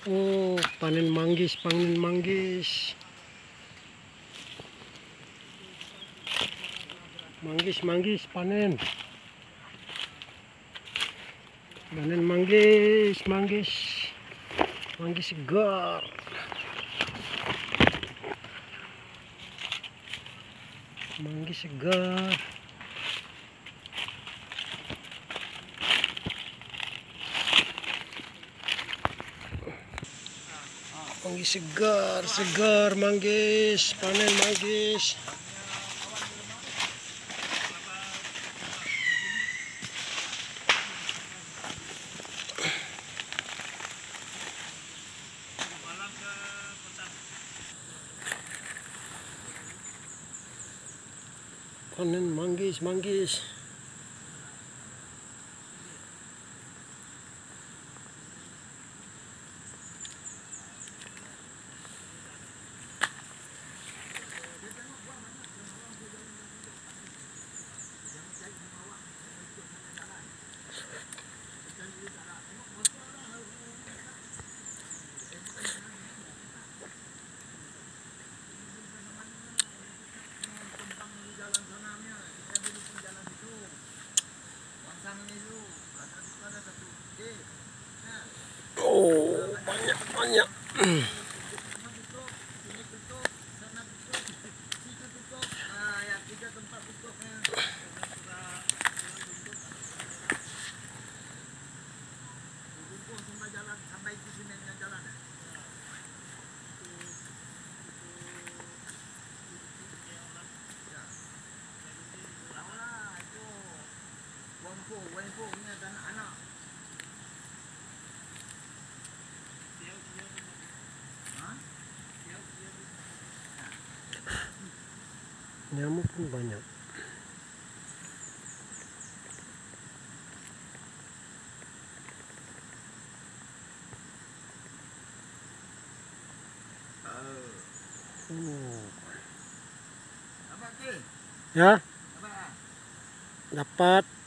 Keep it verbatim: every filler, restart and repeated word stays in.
Oh, panen manggis, panen manggis. Manggis, manggis, panen. Panen manggis, manggis. Manggis segar. Manggis segar. Manggis segar, segar manggis, panen manggis. Panen manggis, manggis. Oh, banyak banyak. Nyamuk pun banyak. Oh. Ya, dapat.